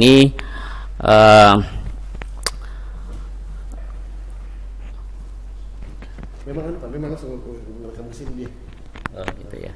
ini memang langsung merekam di sini dia. Gitu ya.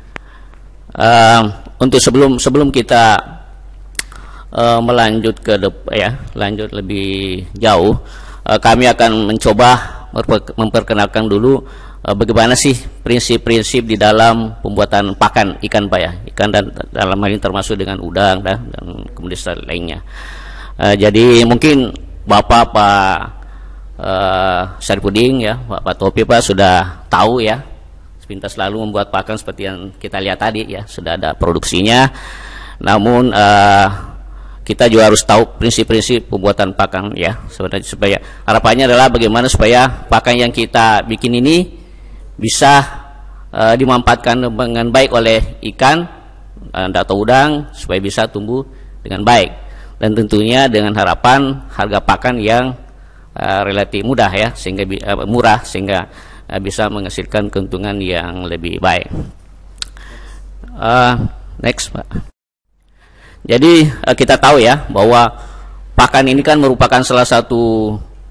Untuk sebelum kita melanjut lanjut lebih jauh, kami akan mencoba memperkenalkan dulu bagaimana sih prinsip-prinsip di dalam pembuatan pakan ikan, Pak ya. Ikan dan dalam hal ini termasuk dengan udang dan kemudian lainnya. Jadi mungkin Bapak Pak Syarifudin ya, Pak Topi Pak sudah tahu ya, sepintas selalu membuat pakan seperti yang kita lihat tadi ya, sudah ada produksinya. Namun kita juga harus tahu prinsip-prinsip pembuatan pakan ya, sebenarnya supaya harapannya adalah bagaimana supaya pakan yang kita bikin ini bisa dimanfaatkan dengan baik oleh ikan atau udang supaya bisa tumbuh dengan baik, dan tentunya dengan harapan harga pakan yang relatif mudah ya, sehingga murah sehingga bisa menghasilkan keuntungan yang lebih baik. Next Pak. Jadi kita tahu ya bahwa pakan ini kan merupakan salah satu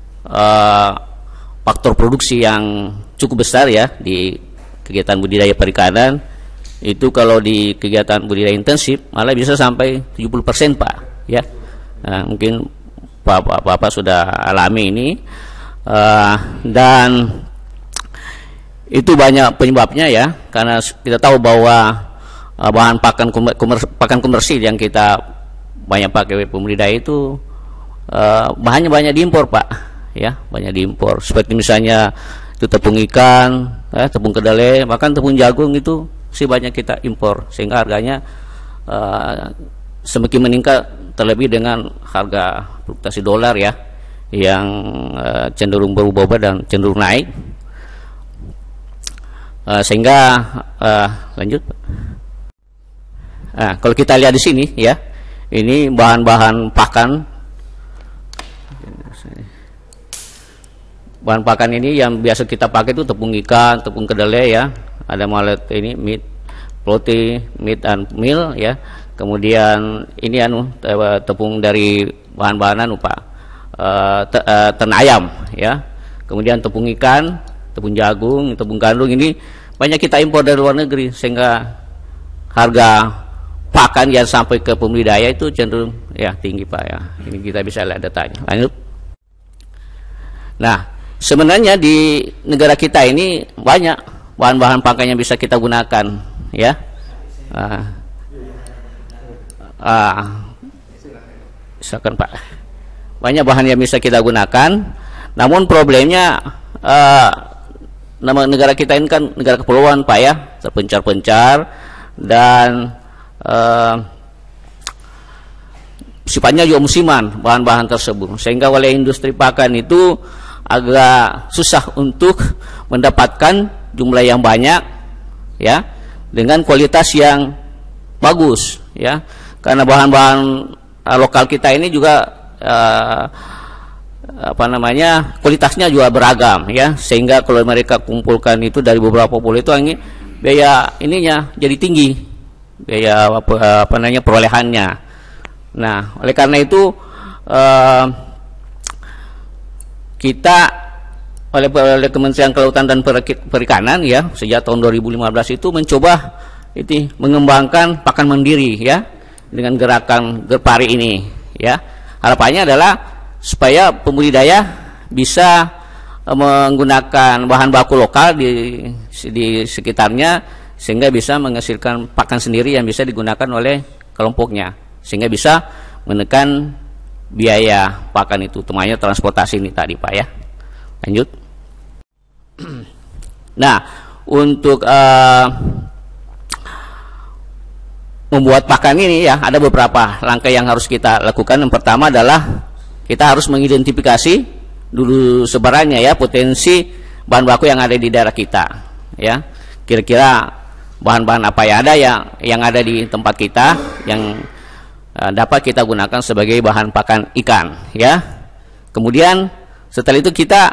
faktor produksi yang cukup besar ya di kegiatan budidaya perikanan. Itu kalau di kegiatan budidaya intensif malah bisa sampai 70% Pak ya. Mungkin Bapak sudah alami ini, dan itu banyak penyebabnya ya, karena kita tahu bahwa bahan pakan komersil yang kita banyak pakai pembudidaya itu bahannya banyak diimpor Pak ya, banyak diimpor, seperti misalnya itu tepung ikan, tepung kedelai, bahkan tepung jagung itu sih banyak kita impor, sehingga harganya semakin meningkat, terlebih dengan harga fluktuasi dolar ya yang cenderung berubah-ubah dan cenderung naik, sehingga lanjut. Nah, kalau kita lihat di sini ya, ini bahan-bahan pakan. Bahan pakan ini yang biasa kita pakai itu tepung ikan, tepung kedelai ya, ada malet ini meat, protein, meat and meal ya. Kemudian ini tepung dari bahan-bahan Pak, tern ayam ya. Kemudian tepung ikan, tepung jagung, tepung gandum, ini banyak kita impor dari luar negeri, sehingga harga pakan yang sampai ke pembudidaya itu cenderung ya tinggi Pak ya. Ini kita bisa lihat datanya. Lanjut. Nah, sebenarnya di negara kita ini banyak bahan-bahan pakan yang bisa kita gunakan ya. Silakan Pak. Banyak bahan yang bisa kita gunakan. Namun problemnya nama negara kita ini kan negara kepulauan Pak ya, terpencar-pencar dan sifatnya juga musiman bahan-bahan tersebut, sehingga oleh industri pakan itu agak susah untuk mendapatkan jumlah yang banyak ya, dengan kualitas yang bagus ya, karena bahan-bahan lokal kita ini juga kualitasnya juga beragam ya, sehingga kalau mereka kumpulkan itu dari beberapa pulau itu biaya ininya jadi tinggi, biaya perolehannya. Nah, oleh karena itu kita oleh Kementerian Kelautan dan Perikanan ya, sejak tahun 2015 itu mencoba mengembangkan pakan mandiri ya, dengan gerakan Gerpari ini ya. Harapannya adalah supaya pembudidaya bisa menggunakan bahan baku lokal di sekitarnya, sehingga bisa menghasilkan pakan sendiri yang bisa digunakan oleh kelompoknya, sehingga bisa menekan biaya pakan itu, temannya transportasi ini tadi Pak ya. Lanjut. Nah, untuk membuat pakan ini ya, ada beberapa langkah yang harus kita lakukan. Yang pertama adalah kita harus mengidentifikasi dulu sebarannya ya, potensi bahan baku yang ada di daerah kita ya. Kira-kira bahan-bahan apa yang ada di tempat kita yang dapat kita gunakan sebagai bahan pakan ikan ya. Kemudian setelah itu kita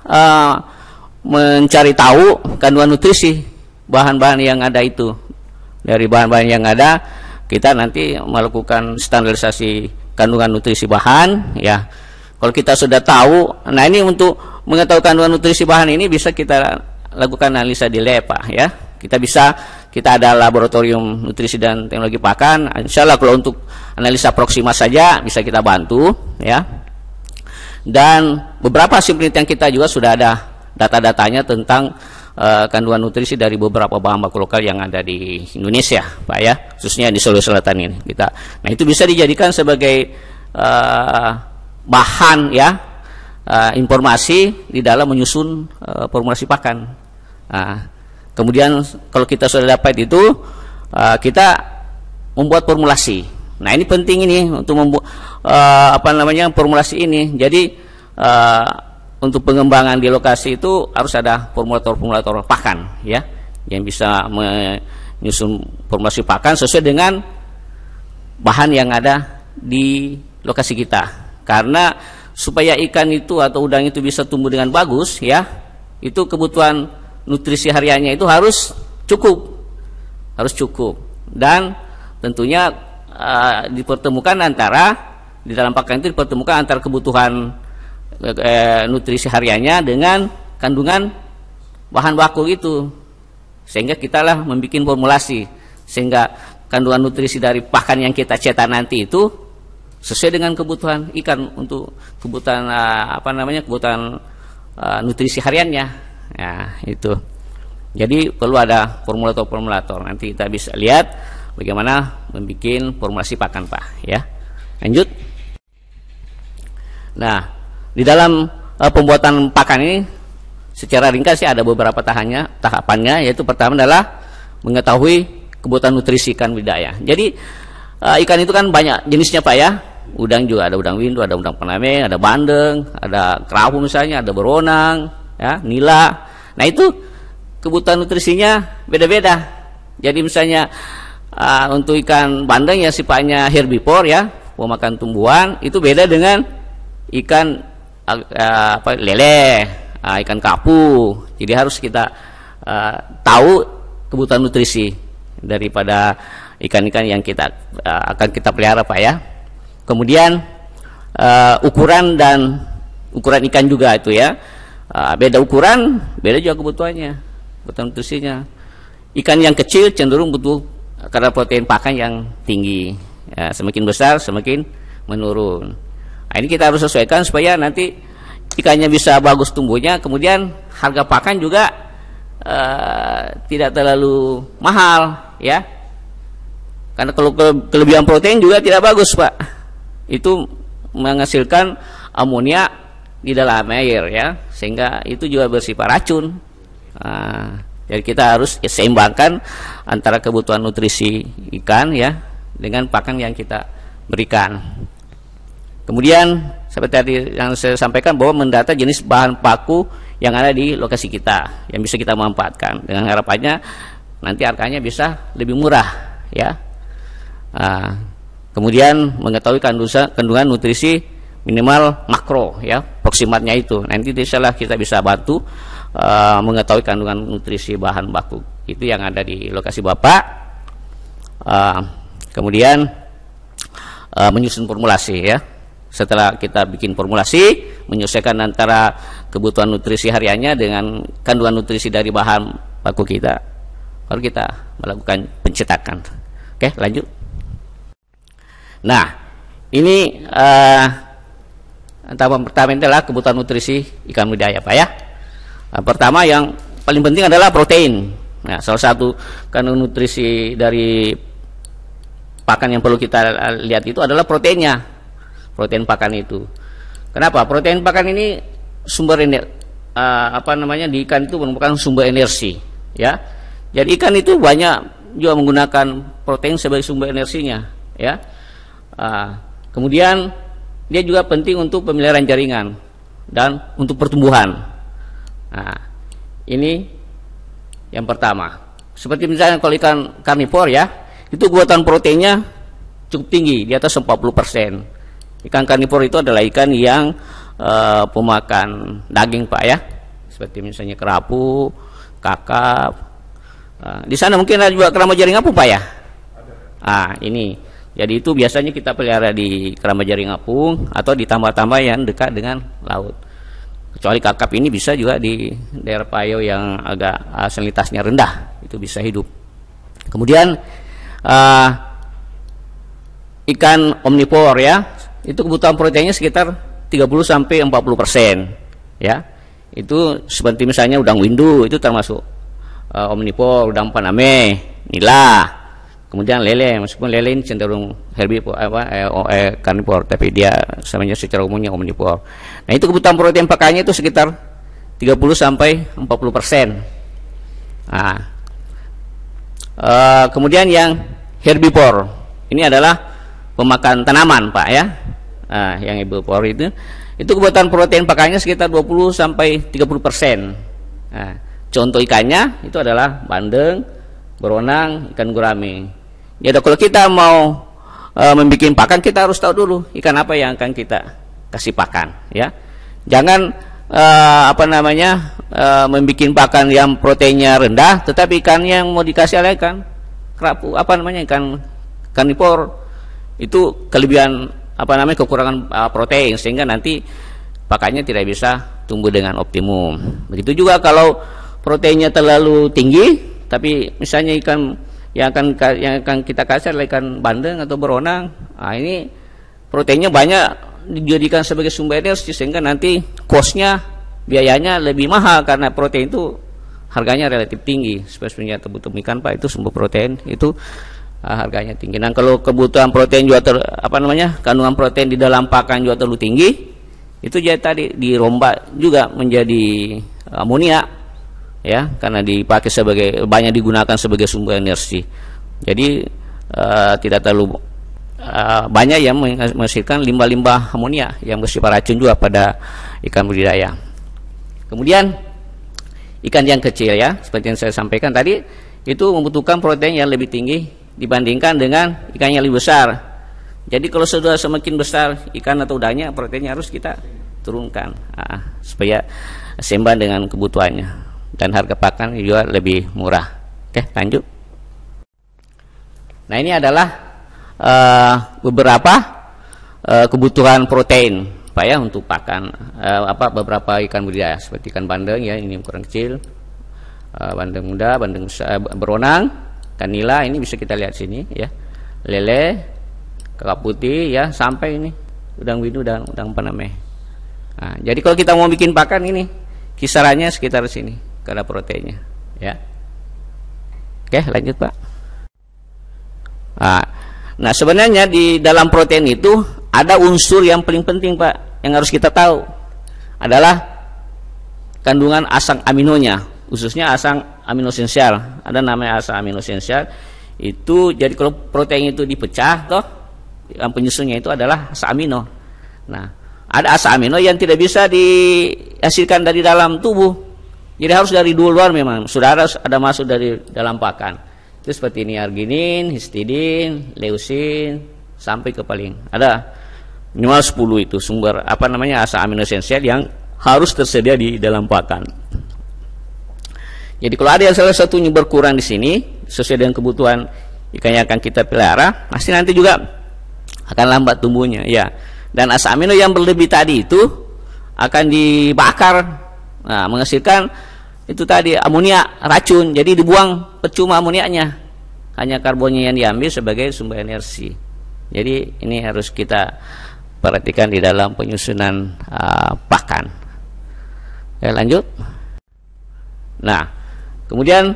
mencari tahu kandungan nutrisi bahan-bahan yang ada itu. Dari bahan-bahan yang ada, kita nanti melakukan standarisasi kandungan nutrisi bahan ya. Kalau kita sudah tahu, nah ini untuk mengetahui kandungan nutrisi bahan ini bisa kita lakukan analisa di lab Pak ya. Kita ada laboratorium nutrisi dan teknologi pakan. Insya Allah kalau untuk analisa proxima saja bisa kita bantu ya. Dan beberapa hasil penelitian kita juga sudah ada data-datanya tentang kandungan nutrisi dari beberapa bahan baku lokal yang ada di Indonesia Pak ya, khususnya di Sulawesi Selatan ini kita. Nah itu bisa dijadikan sebagai bahan ya, informasi di dalam menyusun formulasi pakan. Nah, kemudian kalau kita sudah dapat itu, kita membuat formulasi. Nah ini penting ini untuk membuat formulasi ini. Jadi untuk pengembangan di lokasi itu harus ada formulator pakan ya, yang bisa menyusun formulasi pakan sesuai dengan bahan yang ada di lokasi kita. Karena supaya ikan itu atau udang itu bisa tumbuh dengan bagus ya, itu kebutuhan nutrisi hariannya itu harus cukup dan tentunya dipertemukan di dalam pakan itu dipertemukan antara kebutuhan nutrisi hariannya dengan kandungan bahan baku itu, sehingga kita lah membuat formulasi sehingga kandungan nutrisi dari pakan yang kita cetak nanti itu sesuai dengan kebutuhan ikan untuk kebutuhan kebutuhan nutrisi hariannya ya itu. Jadi perlu ada formulator. Nanti kita bisa lihat bagaimana membuat formulasi pakan Pak ya. Lanjut. Nah, di dalam pembuatan pakan ini secara ringkas ya ada beberapa tahapannya, yaitu pertama adalah mengetahui kebutuhan nutrisi ikan budidaya. Jadi ikan itu kan banyak jenisnya Pak ya. Udang juga ada udang windu, ada udang faname, ada bandeng, ada kerapu misalnya, ada beronang, ya, nila. Nah itu kebutuhan nutrisinya beda-beda. Jadi misalnya untuk ikan bandeng yang sifatnya herbivore ya, pemakan tumbuhan, itu beda dengan ikan lele, ikan kapu. Jadi harus kita tahu kebutuhan nutrisi daripada ikan-ikan yang akan kita pelihara Pak ya. Kemudian ukuran ikan juga itu ya, beda ukuran, beda juga kebutuhannya, kebutuhan nutrisinya. Ikan yang kecil cenderung butuh kadar protein pakan yang tinggi ya, semakin besar semakin menurun. Nah, ini kita harus sesuaikan supaya nanti ikannya bisa bagus tumbuhnya, kemudian harga pakan juga tidak terlalu mahal ya, karena kalau kelebihan protein juga tidak bagus Pak, itu menghasilkan amonia di dalam air ya, sehingga itu juga bersifat racun. Jadi kita harus seimbangkan antara kebutuhan nutrisi ikan ya dengan pakan yang kita berikan. Kemudian seperti tadi yang saya sampaikan bahwa mendata jenis bahan baku yang ada di lokasi kita yang bisa kita manfaatkan, dengan harapannya nanti harganya bisa lebih murah ya. Kemudian mengetahui kandungan nutrisi minimal makro ya, proximatnya itu. Nanti insyaallah kita bisa bantu mengetahui kandungan nutrisi bahan baku itu yang ada di lokasi Bapak. Kemudian menyusun formulasi ya. Setelah kita bikin formulasi, menyesuaikan antara kebutuhan nutrisi hariannya dengan kandungan nutrisi dari bahan baku kita, baru kita melakukan pencetakan. Oke, lanjut. Nah, ini tahap pertama adalah kebutuhan nutrisi ikan budidaya Pak ya. Pertama yang paling penting adalah protein. Nah, salah satu kandungan nutrisi dari pakan yang perlu kita lihat itu adalah proteinnya, protein pakan itu. Kenapa? Protein pakan ini sumber di ikan itu merupakan sumber energi ya. Jadi ikan itu banyak juga menggunakan protein sebagai sumber energinya ya. Kemudian dia juga penting untuk pemeliharaan jaringan dan untuk pertumbuhan. Nah, ini yang pertama. Seperti misalnya kalau ikan karnivor ya, itu kebutuhan proteinnya cukup tinggi, di atas 40%. Ikan karnivor itu adalah ikan yang pemakan daging Pak ya, seperti misalnya kerapu, kakap. Di sana mungkin ada juga keramba jaring apa Pak ya? Ini Jadi itu biasanya kita pelihara di keramba jaring apung atau di tambak-tambak yang dekat dengan laut. Kecuali kakap ini bisa juga di daerah payo yang agak salinitasnya rendah, itu bisa hidup. Kemudian ikan omnivore ya, itu kebutuhan proteinnya sekitar 30-40% ya. Itu seperti misalnya udang windu, itu termasuk omnivore, udang paname, nila. Kemudian lele, meskipun lele ini cenderung herbivore karnivore, tapi dia sebenarnya secara umumnya omnivore. Nah, itu kebutuhan protein pakannya itu sekitar 30-40%. Nah, kemudian yang herbivore ini adalah pemakan tanaman, Pak ya. Nah, yang herbivore itu kebutuhan protein pakannya sekitar 20-30%. Nah, contoh ikannya itu adalah bandeng, beronang, ikan gurame. Ya, kalau kita mau membuat pakan, kita harus tahu dulu ikan apa yang akan kita kasih pakan ya. Jangan membuat pakan yang proteinnya rendah tetapi ikan yang mau dikasih oleh ikan kerapu ikan karnivor itu kelebihan kekurangan protein, sehingga nanti pakannya tidak bisa tumbuh dengan optimum. Begitu juga kalau proteinnya terlalu tinggi tapi misalnya ikan yang akan kita kasih adalah ikan bandeng atau beronang, nah ini proteinnya banyak dijadikan sebagai sumber energi, sehingga nanti cost-nya, biayanya lebih mahal karena protein itu harganya relatif tinggi. Spesimennya terbutuh ikan, Pak, itu sumber protein itu harganya tinggi. Nah, kalau kebutuhan protein juga kandungan protein di dalam pakan juga terlalu tinggi, itu jadi tadi dirombak juga menjadi amonia ya, karena dipakai banyak digunakan sebagai sumber energi. Jadi tidak terlalu banyak yang menghasilkan limbah-limbah amonia yang bersifat racun juga pada ikan budidaya. Kemudian ikan yang kecil ya, seperti yang saya sampaikan tadi, itu membutuhkan protein yang lebih tinggi dibandingkan dengan ikan yang lebih besar. Jadi kalau sudah semakin besar ikan atau udangnya, proteinnya harus kita turunkan supaya seimbang dengan kebutuhannya. Dan harga pakan juga lebih murah. Oke, lanjut. Nah, ini adalah beberapa kebutuhan protein, Pak ya, untuk pakan beberapa ikan budidaya seperti ikan bandeng ya, ini ukuran kecil, bandeng muda, bandeng beronang, ikan nila, ini bisa kita lihat sini ya, lele, kakap putih ya, sampai ini udang windu dan udang paname. Nah, jadi kalau kita mau bikin pakan ini kisarannya sekitar sini karena proteinnya ya. Oke, lanjut, Pak. Nah, sebenarnya di dalam protein itu ada unsur yang paling penting, Pak, yang harus kita tahu adalah kandungan asam aminonya, khususnya asam amino esensial. Ada namanya asam amino esensial. Itu jadi kalau protein itu dipecah toh, yang penyusunnya itu adalah asam amino. Nah, ada asam amino yang tidak bisa dihasilkan dari dalam tubuh. Jadi harus dari luar, memang sudah ada masuk dari dalam pakan. Itu seperti ini arginin, histidin, leusin, sampai ke paling ada minimal 10 itu sumber asam amino esensial yang harus tersedia di dalam pakan. Jadi kalau ada yang salah satunya berkurang di sini sesuai dengan kebutuhan ikan yang akan kita pelihara, pasti nanti juga akan lambat tumbuhnya ya. Dan asam amino yang berlebih tadi itu akan dibakar, nah, menghasilkan itu tadi amonia racun, jadi dibuang percuma amonianya, hanya karbonnya yang diambil sebagai sumber energi. Jadi ini harus kita perhatikan di dalam penyusunan pakan. Ya, lanjut. Nah, kemudian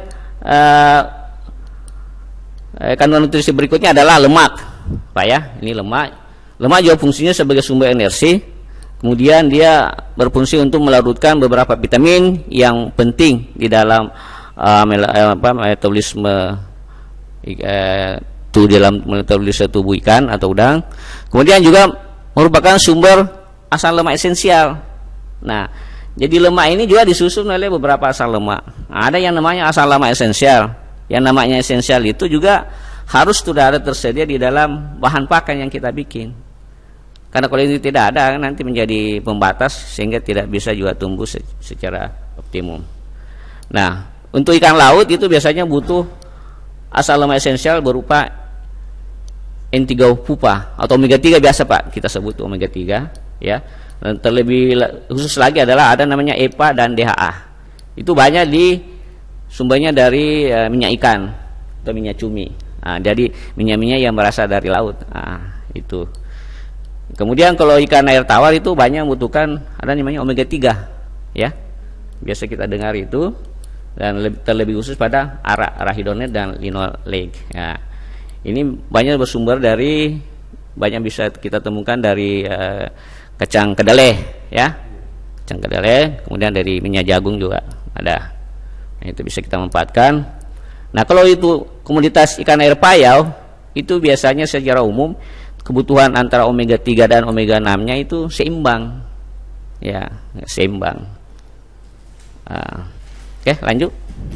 kandungan nutrisi berikutnya adalah lemak, Pak ya. Ini lemak juga fungsinya sebagai sumber energi. Kemudian dia berfungsi untuk melarutkan beberapa vitamin yang penting di dalam metabolisme tubuh ikan atau udang. Kemudian juga merupakan sumber asam lemak esensial. Nah, jadi lemak ini juga disusun oleh beberapa asam lemak. Nah, ada yang namanya asam lemak esensial. Yang namanya esensial itu juga harus sudah ada tersedia di dalam bahan pakan yang kita bikin. Karena kalau ini tidak ada, nanti menjadi pembatas sehingga tidak bisa juga tumbuh secara optimum. Nah, untuk ikan laut itu biasanya butuh asam lemak esensial berupa N3 pupa atau omega 3 biasa Pak kita sebut omega 3 ya. Dan terlebih khusus lagi adalah ada namanya EPA dan DHA. Itu banyak di sumbernya dari minyak ikan atau minyak cumi. Nah, jadi minyak-minyak yang berasal dari laut. Nah, itu. Kemudian kalau ikan air tawar itu banyak membutuhkan ada namanya omega 3 ya. Biasa kita dengar itu, dan terlebih khusus pada arachidonate dan linoleic ya. Ini banyak bersumber dari, banyak bisa kita temukan dari kacang kedelai ya, kacang kedelai, kemudian dari minyak jagung juga ada. Nah, itu bisa kita manfaatkan. Nah, kalau itu komoditas ikan air payau itu biasanya secara umum kebutuhan antara omega 3 dan omega 6-nya itu seimbang ya, seimbang. Oke, lanjut.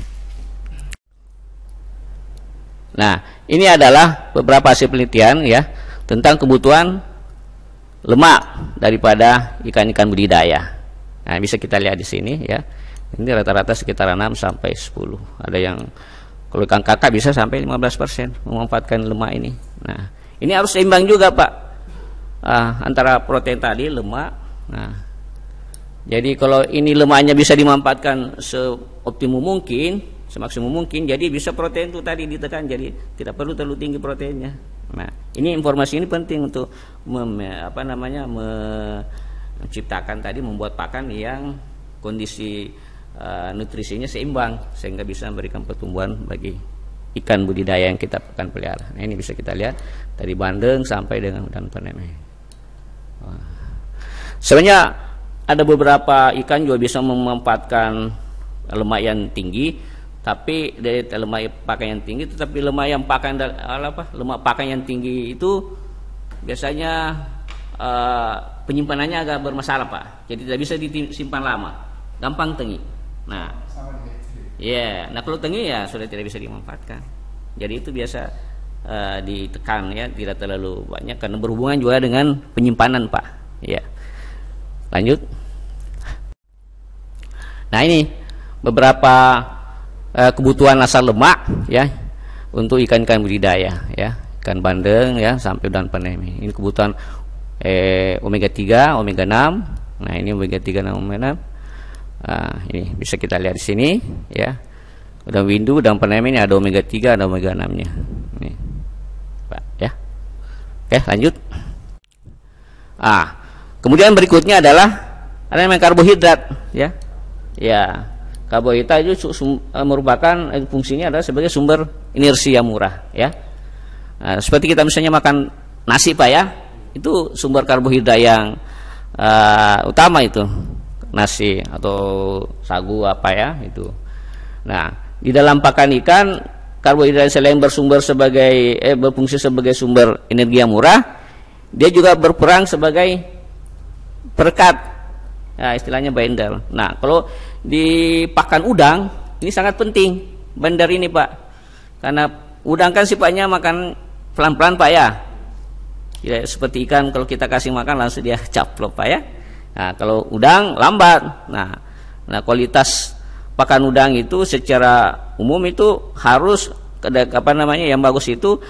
Nah, ini adalah beberapa hasil penelitian ya tentang kebutuhan lemak daripada ikan-ikan budidaya. Nah, bisa kita lihat di sini ya. Ini rata-rata sekitar 6 sampai 10. Ada yang kalau ikan kakap bisa sampai 15% memanfaatkan lemak ini. Nah, ini harus seimbang juga, Pak. Antara protein tadi, lemak. Nah, jadi kalau ini lemaknya bisa dimanfaatkan seoptimum mungkin, semaksimum mungkin, jadi bisa protein itu tadi ditekan, jadi tidak perlu terlalu tinggi proteinnya. Nah, ini informasi ini penting untuk menciptakan tadi, membuat pakan yang kondisi nutrisinya seimbang sehingga bisa memberikan pertumbuhan bagi ikan budidaya yang kita akan pelihara. Nah, ini bisa kita lihat dari bandeng sampai dengan udang peneme. Sebenarnya ada beberapa ikan juga bisa memanfaatkan lemak yang tinggi, tapi dari lemak pakan yang tinggi, tetapi lemak pakan yang tinggi itu biasanya penyimpanannya agak bermasalah, Pak. Jadi tidak bisa disimpan lama, gampang tengi. Nah, nah kalau tengi ya sudah tidak bisa dimanfaatkan. Jadi itu biasa ditekan ya, tidak terlalu banyak karena berhubungan juga dengan penyimpanan, Pak. Ya, lanjut. Nah, ini beberapa kebutuhan asal lemak ya untuk ikan-ikan budidaya ya, ikan bandeng ya sampai udang peneme. Ini kebutuhan omega 3, omega 6. Nah, ini omega 3 dan omega 6. Ini bisa kita lihat di sini ya. Udang windu, udang peneme ini ada omega 3, ada omega 6-nya. Nih, Pak ya. Oke, lanjut. Kemudian berikutnya adalah ada namanya karbohidrat ya. Ya, karbohidrat itu merupakan fungsinya adalah sebagai sumber energi yang murah ya. Seperti kita misalnya makan nasi, Pak ya. Itu sumber karbohidrat yang utama itu. Nasi atau sagu apa ya itu. Nah, di dalam pakan ikan karbohidrat selain berfungsi sebagai sumber energi yang murah, dia juga berperan sebagai perekat. Ya, istilahnya binder. Nah, kalau di pakan udang ini sangat penting binder ini, Pak. Karena udang kan sifatnya makan pelan-pelan, Pak ya. Tidak seperti ikan kalau kita kasih makan langsung dia caplok, Pak ya. Nah, kalau udang lambat. Nah, kualitas pakan udang itu secara umum itu harus yang bagus itu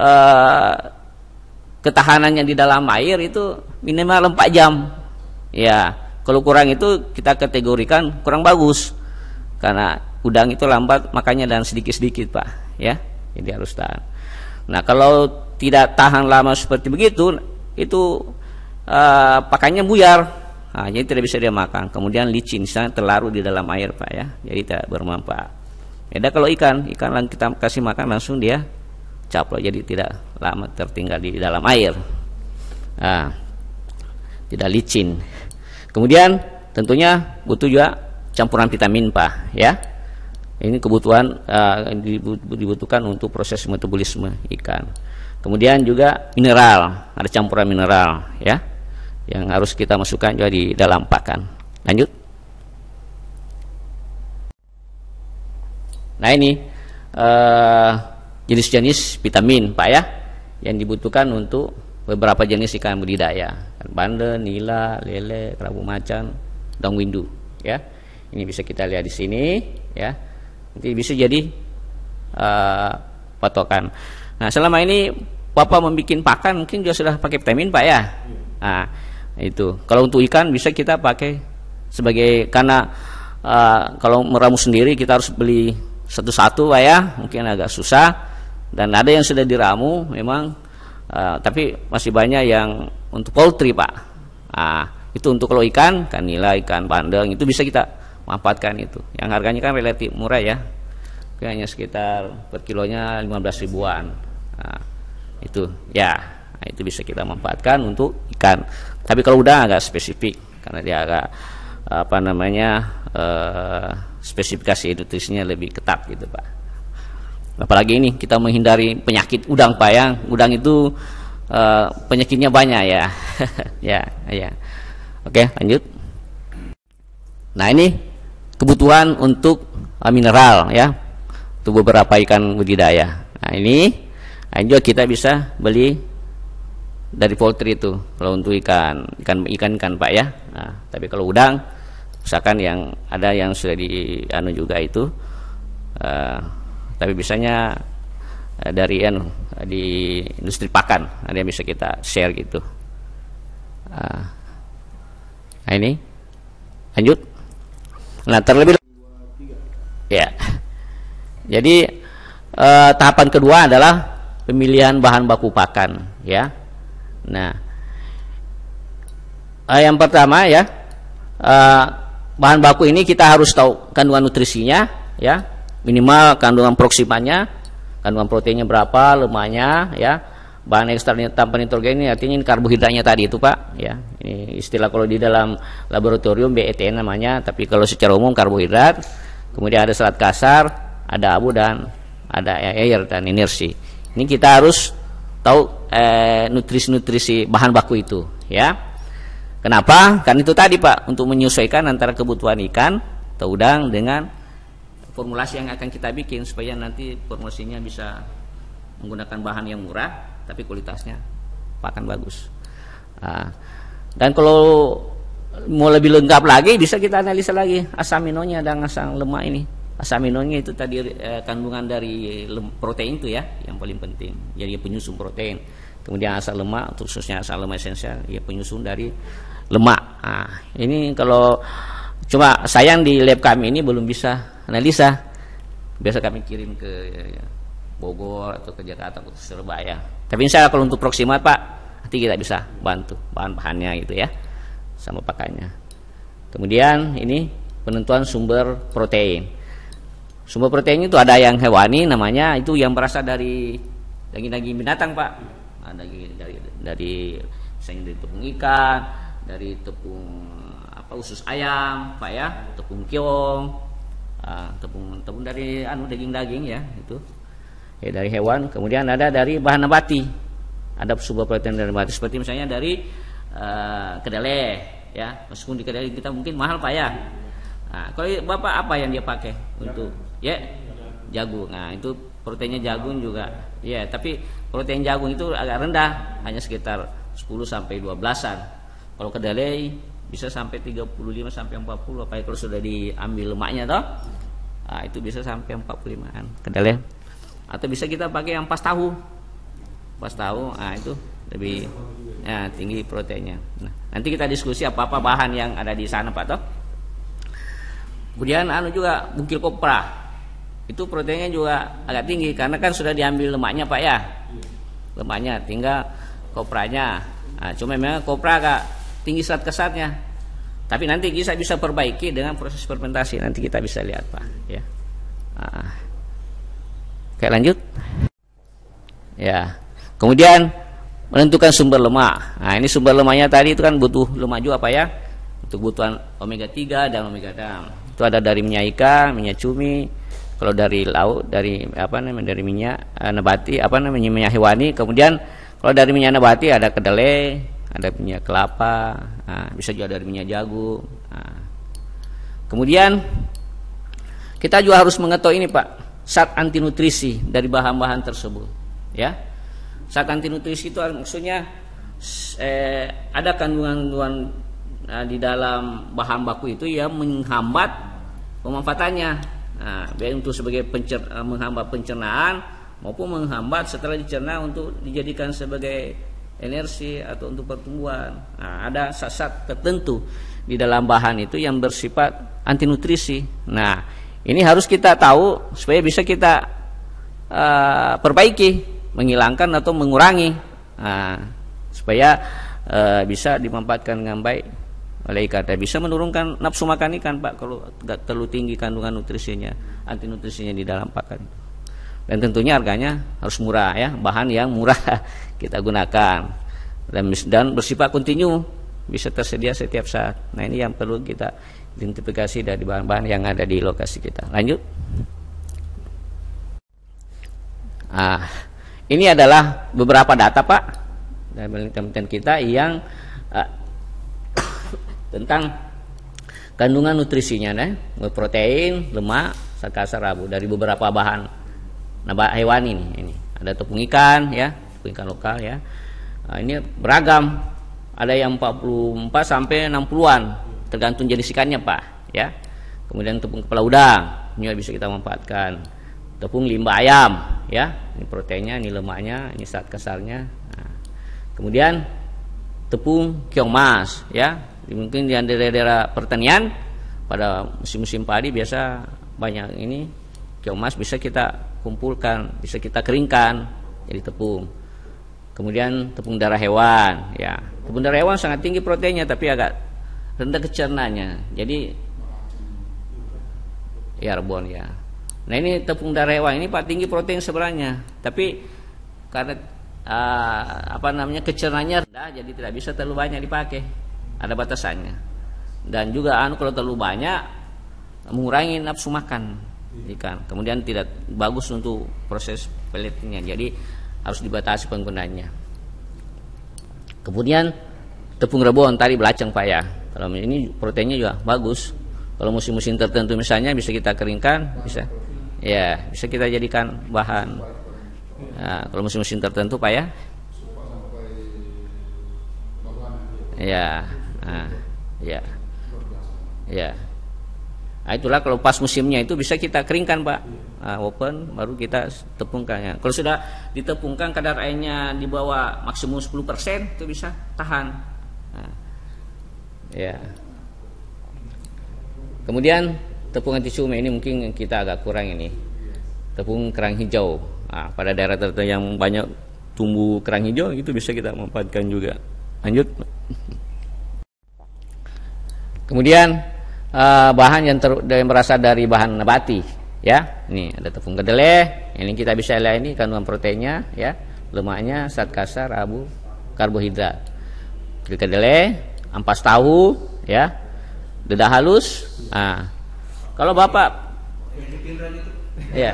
ketahanannya di dalam air itu minimal 4 jam. Ya, kalau kurang itu kita kategorikan kurang bagus. Karena udang itu lambat makanya dan sedikit-sedikit, Pak, ya. Jadi harus tahan. Nah, kalau tidak tahan lama seperti begitu, itu pakannya buyar. Nah, jadi tidak bisa dia makan. Kemudian licin, misalnya terlarut di dalam air, Pak ya. Jadi tidak bermanfaat. Beda kalau ikan kita kasih makan langsung dia caplok, jadi tidak lama tertinggal di dalam air. Nah, tidak licin. Kemudian tentunya butuh juga campuran vitamin, Pak ya. Ini kebutuhan dibutuhkan untuk proses metabolisme ikan. Kemudian juga mineral, ada campuran mineral ya, yang harus kita masukkan juga di dalam pakan. Lanjut. Nah, ini jenis-jenis vitamin, Pak ya, yang dibutuhkan untuk beberapa jenis ikan budidaya, bandeng, nila, lele, kerabu macan, udang windu ya. Ini bisa kita lihat di sini ya. Nanti bisa jadi patokan. Nah, selama ini Bapak membuat pakan mungkin juga sudah pakai vitamin Pak ya. Nah, itu. Kalau untuk ikan bisa kita pakai sebagai, karena kalau meramu sendiri kita harus beli satu-satu Pak ya, mungkin agak susah. Dan ada yang sudah diramu memang, tapi masih banyak yang untuk poultry Pak. Itu untuk kalau ikan nila, ikan bandeng itu bisa kita manfaatkan itu. Yang harganya kan relatif murah ya, hanya sekitar per kilonya 15 ribuan. Itu ya, itu bisa kita manfaatkan untuk ikan. Tapi kalau udang agak spesifik karena dia agak spesifikasi nutrisinya lebih ketat gitu Pak. Apalagi ini kita menghindari penyakit udang Pak ya. Udang itu penyakitnya banyak ya. ya. Oke, lanjut. Nah, ini kebutuhan untuk mineral ya, untuk beberapa ikan budidaya. Nah, ini juga kita bisa beli dari poultry itu kalau untuk ikan Pak ya. Nah, tapi kalau udang misalkan yang ada yang sudah juga itu, tapi biasanya dari di industri pakan ada yang bisa kita share gitu. Nah, ini lanjut. Nah, terlebih ya. Jadi tahapan kedua adalah pemilihan bahan baku pakan ya. Nah, yang pertama ya, bahan baku ini kita harus tahu kandungan nutrisinya ya, minimal kandungan proksimanya, kandungan proteinnya berapa, lemaknya ya. Bahan ekstra tanpa nitrogen ini artinya ini karbohidratnya tadi itu Pak ya. Ini istilah kalau di dalam laboratorium BET namanya, tapi kalau secara umum karbohidrat. Kemudian ada serat kasar, ada abu, dan ada air dan inersi. Ini kita harus tahu nutrisi bahan baku itu ya. Kenapa? Kan itu tadi Pak, untuk menyesuaikan antara kebutuhan ikan atau udang dengan formulasi yang akan kita bikin supaya nanti formulasinya bisa menggunakan bahan yang murah tapi kualitasnya pakan bagus. Dan kalau mau lebih lengkap lagi bisa kita analisa lagi asam aminonya dan asam lemak ini. Asam aminonya itu tadi kandungan dari protein itu ya, yang paling penting. Jadi penyusun protein. Kemudian asam lemak, khususnya asam lemak esensial, ya penyusun dari lemak. Ini kalau cuma sayang di lab kami ini belum bisa analisa. Biasa kami kirim ke Bogor atau ke Jakarta atau ke Surabaya. Tapi insya Allah kalau untuk proksimat Pak, nanti kita bisa bantu bahan-bahannya gitu ya, sama pakannya. Kemudian ini penentuan sumber protein. Sumber protein itu ada yang hewani namanya, itu yang berasal dari daging-daging binatang Pak. Dari misalnya dari tepung ikan, dari tepung usus ayam Pak ya, tepung kiong, tepung dari daging-daging ya itu. Ya, dari hewan. Kemudian ada dari bahan nabati, ada sumber protein dari nabati seperti misalnya dari kedelai ya, meskipun di kedelai kita mungkin mahal Pak ya. Kalau Bapak apa yang dia pakai untuk ya jagung. Nah, itu proteinnya jagung juga ya, tapi protein jagung itu agak rendah, hanya sekitar 10 sampai 12-an. Kalau kedelai bisa sampai 35 sampai 40, apalagi kalau sudah diambil lemaknya toh. Itu bisa sampai 45-an kedelai. Atau bisa kita pakai yang pas tahu, itu lebih tinggi proteinnya. Nah, nanti kita diskusi apa bahan yang ada di sana Pak toh. Kemudian juga bungkil kopra, itu proteinnya juga agak tinggi karena kan sudah diambil lemaknya Pak ya, lemaknya tinggal kopranya. Cuma memang kopra agak tinggi serat kesatnya, tapi nanti kita bisa perbaiki dengan proses fermentasi, nanti kita bisa lihat Pak ya. Oke, lanjut. Ya. Kemudian menentukan sumber lemak. Nah, ini sumber lemaknya tadi itu kan butuh lemak juga Pak ya. Untuk kebutuhan omega 3 dan omega 6. Itu ada dari minyak ikan, minyak cumi. Kalau dari laut, dari dari minyak nabati, minyak hewani. Kemudian kalau dari minyak nabati ada kedelai, ada minyak kelapa, bisa juga dari minyak jagung. Kemudian kita juga harus mengetahui ini Pak, zat anti nutrisi dari bahan-bahan tersebut ya. Zat anti nutrisi itu maksudnya ada kandungan di dalam bahan baku itu yang menghambat pemanfaatannya, baik untuk sebagai menghambat pencernaan maupun menghambat setelah dicerna untuk dijadikan sebagai energi atau untuk pertumbuhan. Nah, ada zat-zat tertentu di dalam bahan itu yang bersifat anti nutrisi. Nah, ini harus kita tahu supaya bisa kita perbaiki, menghilangkan atau mengurangi, supaya bisa dimanfaatkan dengan baik oleh ikan. Bisa menurunkan nafsu makan ikan, Pak, kalau tidak terlalu tinggi kandungan nutrisinya, anti nutrisinya di dalam pakan. Dan tentunya harganya harus murah ya, bahan yang murah kita gunakan dan bersifat kontinu, bisa tersedia setiap saat. Nah, ini yang perlu kita identifikasi dari bahan-bahan yang ada di lokasi kita. Lanjut. Ini adalah beberapa data, Pak, dari teman-teman kita yang tentang kandungan nutrisinya, protein, lemak, zat kasar, abu dari beberapa bahan hewani ini. Ada tepung ikan ya, tepung ikan lokal ya. Ini beragam. Ada yang 44 sampai 60-an tergantung jenis ikannya, Pak, ya. Kemudian tepung kepala udang, ini bisa kita manfaatkan. Tepung limbah ayam, ya. Ini proteinnya, ini lemaknya, ini zat kasarnya. Nah, kemudian tepung keong mas, ya. Mungkin di daerah-daerah pertanian pada musim-musim padi biasa banyak ini keong mas, bisa kita kumpulkan, bisa kita keringkan jadi tepung. Kemudian tepung darah hewan, ya. Tepung darah hewan sangat tinggi proteinnya tapi agak rendah kecernanya. Jadi ya rebon ya. Nah, ini tepung darah hewan ini Pak tinggi protein sebenarnya, tapi karena kecernanya rendah, jadi tidak bisa terlalu banyak dipakai. Ada batasannya. Dan juga kalau terlalu banyak mengurangi nafsu makan ikan. Kemudian tidak bagus untuk proses pelletnya. Jadi harus dibatasi penggunaannya. Kemudian tepung rebon tadi belacang, Pak, ya. Kalau ini proteinnya juga bagus. Kalau musim-musim tertentu misalnya bisa kita keringkan, bisa. Ya, bisa kita jadikan bahan. Nah, kalau musim-musim tertentu, Pak, ya. Ya. Nah, ya. Ya. Nah, itulah kalau pas musimnya itu bisa kita keringkan, Pak. Open baru kita tepungkan ya. Kalau sudah ditepungkan kadar airnya di bawah maksimum 10% itu bisa tahan. Nah, ya. Kemudian tepung anti cumi ini mungkin kita agak kurang ini. Tepung kerang hijau. Nah, pada daerah tertentu yang banyak tumbuh kerang hijau itu bisa kita manfaatkan juga. Lanjut. Kemudian bahan yang berasal dari bahan nabati, ya. Ini ada tepung kedelai, ini kita bisa lihat ini kandungan proteinnya, ya, lemaknya, zat kasar, abu, karbohidrat. Kedelai, ampas tahu, ya, dedah halus. Nah, kalau Bapak, ya,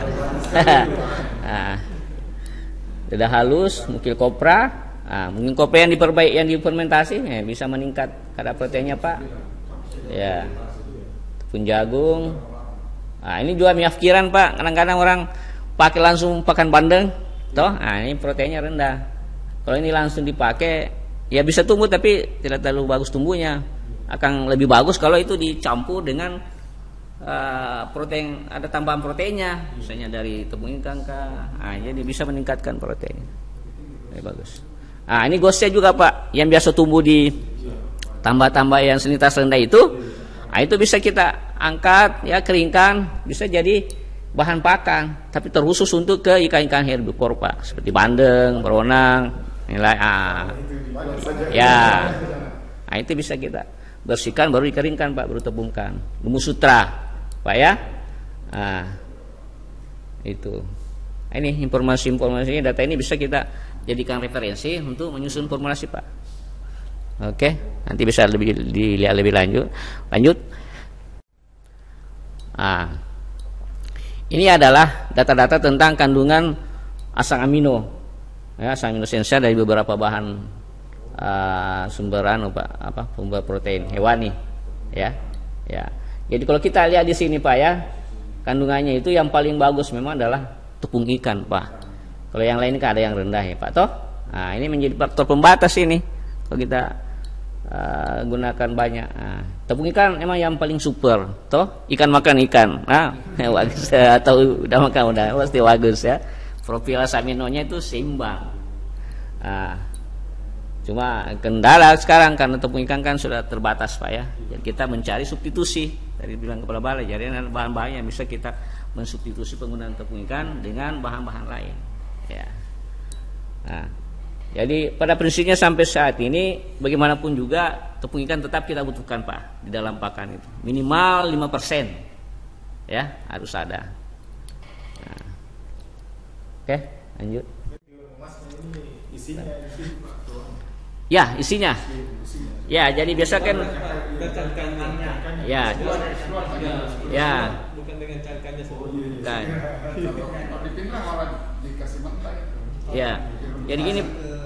dedah halus, mungkin kopra, mungkin kopra yang diperbaiki, yang difermentasi, ya, bisa meningkat kadar proteinnya, Pak. Ya. Tepung jagung. Nah, ini juga mie afkiran, Pak. Kadang-kadang orang pakai langsung pakan bandeng, toh. Nah, ini proteinnya rendah. Kalau ini langsung dipakai, ya bisa tumbuh tapi tidak terlalu bagus tumbuhnya. Akan lebih bagus kalau itu dicampur dengan protein, ada tambahan proteinnya, misalnya dari tepung ikan kah. Nah, jadi bisa meningkatkan proteinnya. Lebih bagus. Nah, ini gosnya juga, Pak, yang biasa tumbuh di tambah-tambah yang sanitas rendah itu. Nah, itu bisa kita angkat, ya, keringkan, bisa jadi bahan pakan, tapi terkhusus untuk ke ikan-ikan herbivore, Pak, seperti bandeng, beronang, nilai ya. Nah, itu bisa kita bersihkan baru dikeringkan, Pak, baru tepungkan. Lumut sutra, Pak, ya. Nah, itu. Nah, ini informasi-informasinya, data ini bisa kita jadikan referensi untuk menyusun formulasi, Pak. Oke, nanti bisa dilihat lebih lanjut. Nah, ini adalah data-data tentang kandungan asam amino, ya, asam amino esensial dari beberapa bahan sumber protein hewani, ya. Jadi kalau kita lihat di sini, Pak, ya, kandungannya itu yang paling bagus memang adalah tepung ikan, Pak. Kalau yang lain kan ada yang rendah, ya, Pak, toh. Nah, ini menjadi faktor pembatas ini. Kalau kita gunakan banyak, tepung ikan emang yang paling super, toh. Ikan makan ikan, bagus atau udah makan udah pasti bagus, ya. profil asam aminonya itu seimbang. Nah, cuma kendala sekarang karena tepung ikan kan sudah terbatas Pak ya. Jadi kita mencari substitusi. Tadi bilang kepala balai, jadi bahan-bahan yang bisa kita mensubstitusi penggunaan tepung ikan dengan bahan-bahan lain. Ya. Nah, jadi pada prinsipnya sampai saat ini bagaimanapun juga tepung ikan tetap kita butuhkan Pak di dalam pakan itu. Minimal 5%. Ya, harus ada. Nah. Oke, lanjut. Ya, isinya. Ya, jadi biasa kan ya. Ya. Bukan dengan cangkangnya sendiri. Nah. Ya. Jadi gini.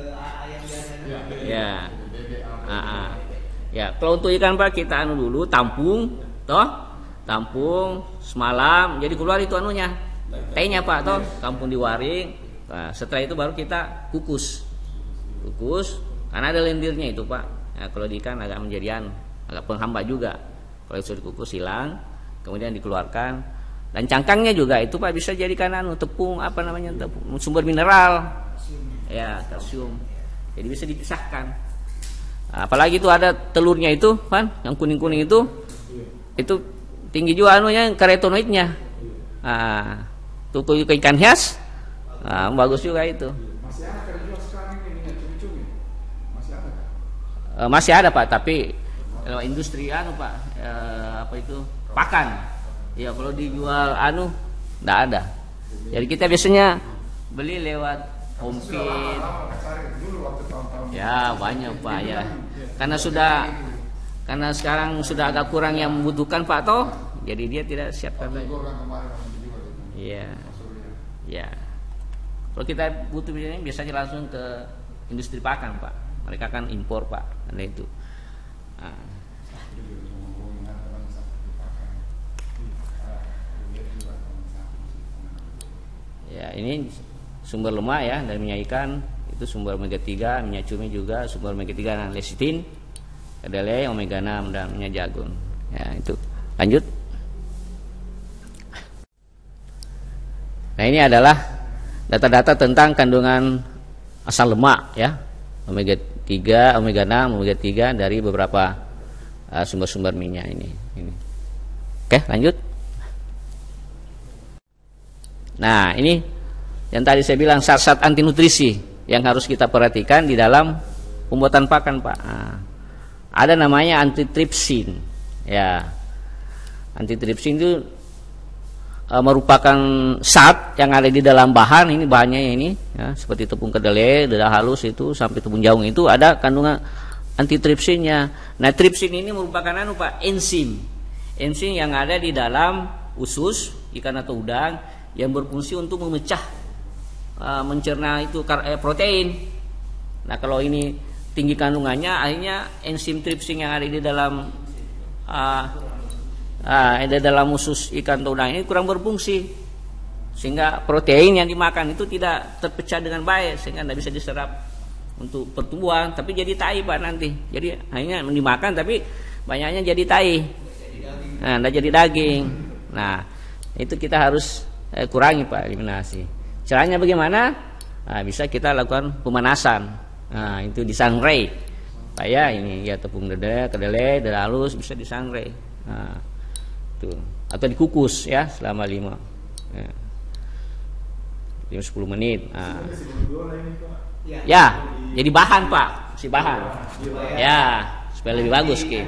Ya. Ya, kalau untuk ikan Pak kita anu dulu tampung, toh? Tampung semalam, jadi keluar itu anunya, tehnya Pak, toh, tampung di waring. Nah, setelah itu baru kita kukus, karena ada lendirnya itu Pak. Nah, kalau di ikan agak menjadian, agak penghambat juga. Kalau sudah dikukus hilang, kemudian dikeluarkan. Dan cangkangnya juga itu Pak bisa jadikan anu tepung apa namanya tepung sumber mineral, ya kalsium. Jadi bisa dipisahkan. Nah, apalagi itu ada telurnya itu, kan, yang kuning-kuning itu tinggi juga anunya karotenoidnya. Nah, tutu ikan hias, nah, bagus juga itu. Masih ada kerja sekarang ini cumi-cumi? Masih ada kan? Masih ada Pak, tapi industri anu Pak, apa itu pakan. Ya kalau dijual anu enggak ada. Jadi kita biasanya beli lewat Homepage. Ya banyak Pak ya. Karena sekarang sudah agak kurang yang membutuhkan Pak toh, jadi dia tidak siapkan lagi. Iya, ya. Kalau kita butuh biasanya langsung ke industri pakan Pak. Mereka kan impor Pak, ada itu. Nah. Ya ini sumber lemak ya dari minyak ikan, itu sumber omega 3, minyak cumi juga sumber omega 3 dan lecithin. Kedelai, omega 6 dan minyak jagung. Ya, itu. Lanjut. Nah, ini adalah data-data tentang kandungan asam lemak ya. Omega 3, omega 6, omega 3 dari beberapa sumber-sumber minyak ini. Oke, lanjut. Nah, ini yang tadi saya bilang zat-zat anti nutrisi yang harus kita perhatikan di dalam pembuatan pakan, Pak. Nah, ada namanya antitripsin. Ya. Antitripsin itu merupakan zat yang ada di dalam bahan. Ini bahannya ini ya, seperti tepung kedelai, dada halus itu sampai tepung jagung itu ada kandungan antitripsinnya. Nah, tripsin ini merupakan Pak, enzim. Enzim yang ada di dalam usus ikan atau udang yang berfungsi untuk memecah mencerna itu protein. Nah, kalau ini tinggi kandungannya, akhirnya enzim tripsin yang ada di dalam usus ikan atau udang ini kurang berfungsi, sehingga protein yang dimakan itu tidak terpecah dengan baik, sehingga tidak bisa diserap untuk pertumbuhan, tapi jadi tai Pak nanti. Jadi akhirnya dimakan tapi banyaknya jadi tai, nah tidak jadi daging. Nah, itu kita harus kurangi Pak, eliminasi. Caranya bagaimana? Nah, bisa kita lakukan pemanasan. Nah, itu disangrai. Pak ya, ini ya tepung kedelai, dada halus bisa disangrai. Nah, tuh. Atau dikukus ya selama 5 10 menit. Nah. Ya, jadi bahan Pak, si bahan. Ya, supaya lebih bagus Ki.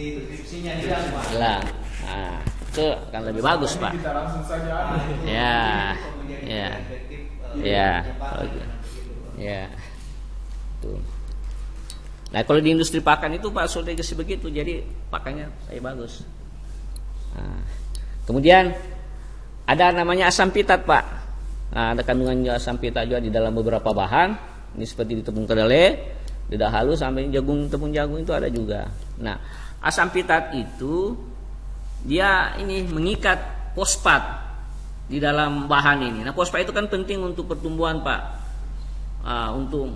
Nah, itu akan lebih bagus Pak. Ya, ya, ya, ya. Tuh. Nah, kalau di industri pakan itu Pak sudah dikasih begitu, jadi pakannya saya bagus. Nah, kemudian ada namanya asam pitat Pak. Nah, ada kandungan asam pitat juga di dalam beberapa bahan. Ini seperti di tepung kedelai, dada halus sampai tepung jagung itu ada juga. Nah, asam pitat itu dia ini mengikat fosfat di dalam bahan ini. Nah, fosfat itu kan penting untuk pertumbuhan Pak, untuk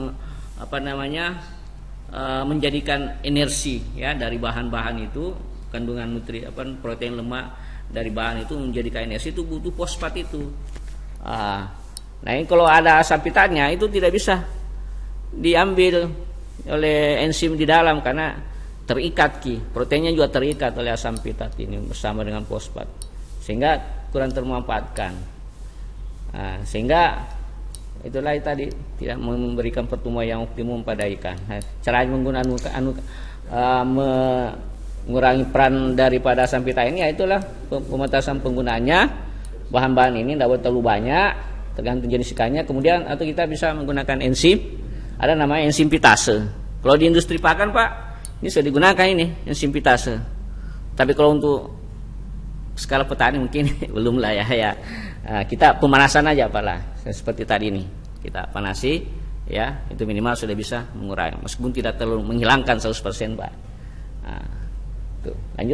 menjadikan energi ya dari bahan-bahan itu, kandungan protein lemak dari bahan itu menjadikan energi itu butuh fosfat itu. Nah ini kalau ada asam pitatnya itu tidak bisa diambil oleh enzim di dalam karena terikat proteinnya juga terikat oleh asam pitat ini bersama dengan fosfat sehingga kurang termanfaatkan. Nah, sehingga itulah tadi tidak memberikan pertumbuhan yang optimum pada ikan. Nah, cara menggunakan mengurangi peran daripada asam pitat ini itulah pembatasan penggunaannya. Bahan-bahan ini tidak boleh terlalu banyak, tergantung jenis ikannya. Kemudian atau kita bisa menggunakan enzim, ada namanya enzim pitase. Kalau di industri pakan Pak, ini sudah digunakan ini enzim pitase. Tapi kalau untuk skala petani mungkin belum lah ya. Nah, kita pemanasan aja Pak lah, seperti tadi ini kita panasi, ya itu minimal sudah bisa mengurangi, meskipun tidak terlalu menghilangkan 100% Pak. Nah, tuh, lanjut.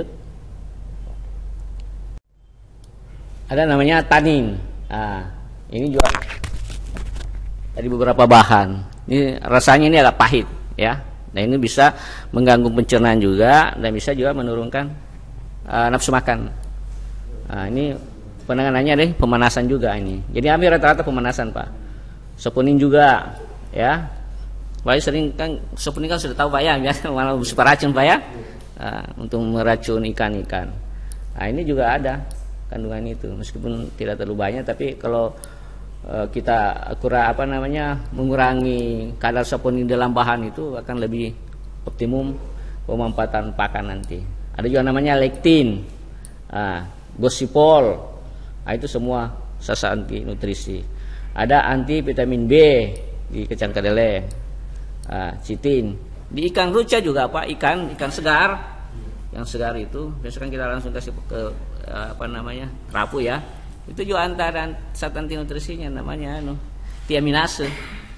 Ada namanya tanin. Nah, ini juga dari beberapa bahan. Ini rasanya ini agak pahit, ya. Nah ini bisa mengganggu pencernaan juga dan bisa juga menurunkan nafsu makan. Nah, ini penanganannya deh pemanasan juga ini. Jadi hampir rata-rata pemanasan Pak. Soponin juga, ya. Pak sering kan soponin kan sudah tahu Pak ya, biasa malah super racun Pak ya. Nah, untuk meracun ikan-ikan. Nah ini juga ada kandungan itu meskipun tidak terlalu banyak, tapi kalau kita mengurangi kadar saponin dalam bahan itu akan lebih optimum pemanfaatan pakan nanti. Ada juga namanya lektin, gosipol, itu semua sasa anti nutrisi. Ada anti vitamin B di kacang kedelai, citin. Di ikan ruca juga Pak, ikan segar, yang segar itu biasanya kita langsung kasih ke kerapu ya, itu juga antara zat anti nutrisinya namanya tiaminase,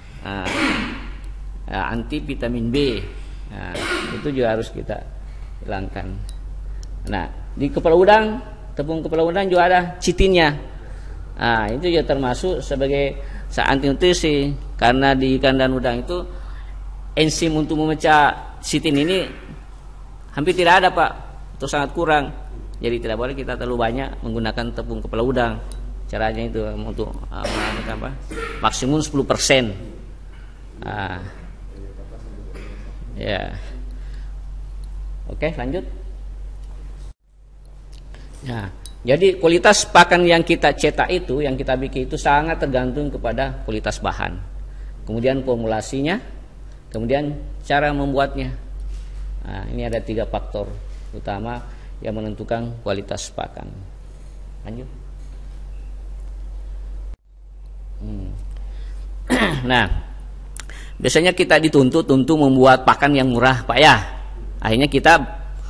anti vitamin B. Nah, itu juga harus kita hilangkan. Nah di kepala udang, tepung kepala udang juga ada citinnya. Nah itu juga termasuk sebagai zat anti nutrisi karena di ikan dan udang itu enzim untuk memecah citin ini hampir tidak ada Pak, atau sangat kurang. Jadi tidak boleh kita terlalu banyak menggunakan tepung kepala udang. Caranya itu untuk maksimum 10%. Ya. Oke, lanjut. Nah, jadi kualitas pakan yang kita cetak itu, yang kita bikin itu sangat tergantung kepada kualitas bahan. Kemudian formulasinya, kemudian cara membuatnya. Nah, ini ada 3 faktor utama yang menentukan kualitas pakan. Lanjut. Nah, biasanya kita dituntut untuk membuat pakan yang murah Pak ya. Akhirnya kita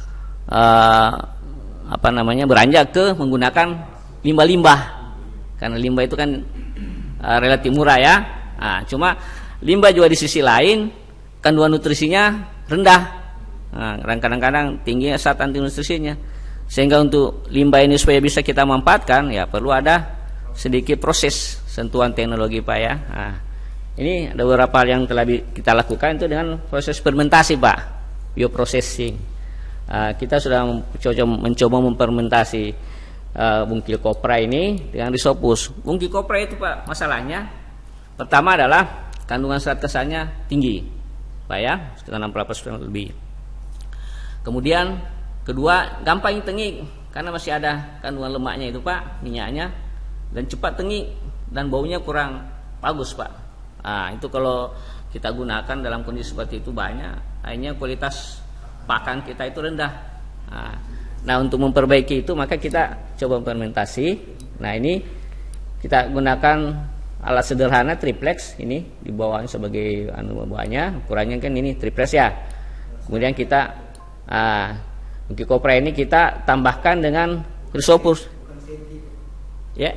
beranjak ke menggunakan limbah-limbah. Karena limbah itu kan relatif murah ya. Nah, cuma limbah juga di sisi lain kandungan nutrisinya rendah. Nah, kadang-kadang tinggi zat anti nutrisinya, sehingga untuk limbah ini supaya bisa kita manfaatkan ya perlu ada sedikit proses sentuhan teknologi Pak ya. Nah, ini ada beberapa hal yang telah kita lakukan itu dengan proses fermentasi Pak, bioprocessing. Kita sudah mencoba memfermentasi bungkil kopra ini dengan Rhizopus. Bungkil kopra itu Pak, masalahnya pertama adalah kandungan serat kesalnya tinggi Pak ya, sekitar 68% lebih. Kemudian kedua, gampang tengik karena masih ada kandungan lemaknya itu Pak, minyaknya, dan cepat tengik dan baunya kurang bagus Pak. Nah, itu kalau kita gunakan dalam kondisi seperti itu banyak, akhirnya kualitas pakan kita itu rendah. Nah, untuk memperbaiki itu maka kita coba fermentasi. Nah, ini kita gunakan alat sederhana triplex ini di bawahnya sebagai bawahnya, ukurannya kan ini triplex ya. Kemudian kita bungkil kopra ini kita tambahkan dengan Rhizopus. Ya.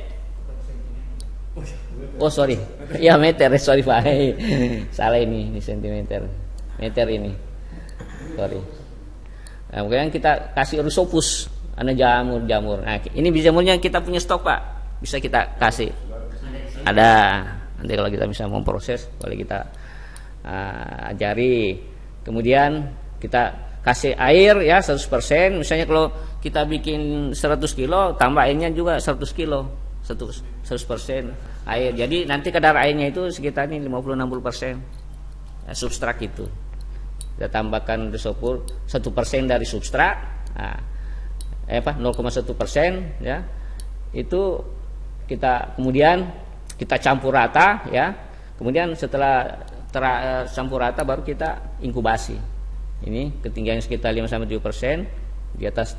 Oh sorry, ya meter, sorry Pak. Salah ini sentimeter, meter ini. Sorry. Nah, kemudian kita kasih Rhizopus, ada jamur. Nah, ini jamurnya kita punya stok Pak, bisa kita kasih. Ada. Nanti kalau kita bisa memproses, boleh kita ajari. Kemudian kita kasih air ya 100%. Misalnya kalau kita bikin 100 kilo, tambah airnya juga 100 kilo. 100% air. Jadi nanti kadar airnya itu sekitar 50-60% substrat itu. Kita tambahkan risopur 1% dari substrat, 0,1% ya. Itu kita kemudian kita campur rata ya. Kemudian setelah campur rata baru kita inkubasi. Ini ketinggian sekitar 5-7% di atas